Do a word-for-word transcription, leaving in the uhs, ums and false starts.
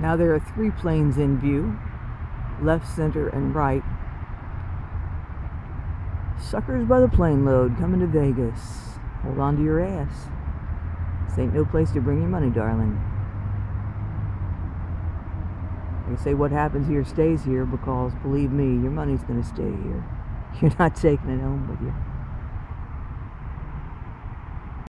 Now there are three planes in view, left, center, and right. Suckers by the plane load coming to Vegas. Hold on to your ass. This ain't no place to bring your money, darling. They say what happens here stays here, because believe me, your money's gonna stay here. You're not taking it home with you.